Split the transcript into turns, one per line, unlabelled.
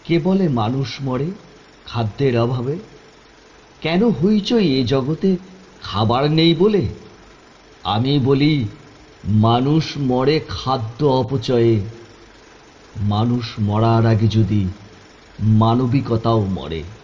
কে বলে মানুষ মরে খাদ্যের অভাবে? কেন হইচই এ জগতে খাবার নেই বলে? আমি বলি মানুষ মরে খাদ্য অপচয়ে। মানুষ মরার আগে যদি মানবিকতাও মরে।